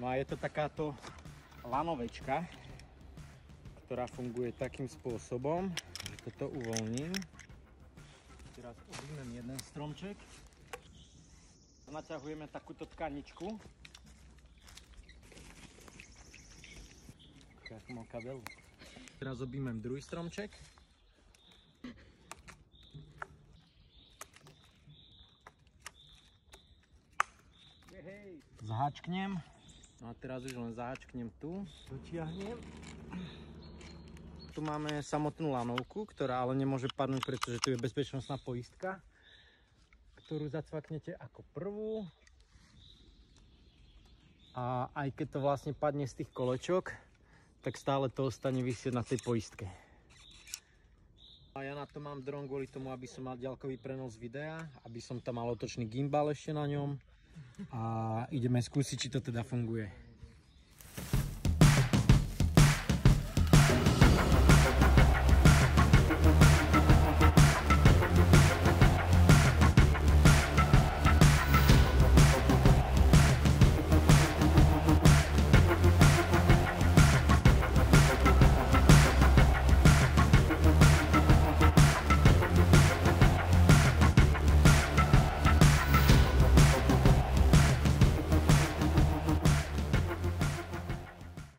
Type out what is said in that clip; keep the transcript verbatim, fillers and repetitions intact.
No a je to takáto lanovečka, ktorá funguje takým spôsobom, že toto uvoľním. Teraz objímem jeden stromček. Naťahujeme takúto tkaničku. Jak mal kabel. Teraz objímem druhý stromček. Zaháčknem. No a teraz už len zaháčknem tu. Dotiahnem. Tu máme samotnú lanovku, ktorá ale nemôže padnúť, pretože tu je bezpečnostná poistka, ktorú zacvaknete ako prvú. A aj keď to vlastne padne z tých kolečok, tak stále to ostane visieť na tej poistke. A ja na to mám dron kvôli tomu, aby som mal ďalkový prenos videa, aby som tam mal otočný gimbal ešte na ňom. A ideme skúsiť, či to teda funguje.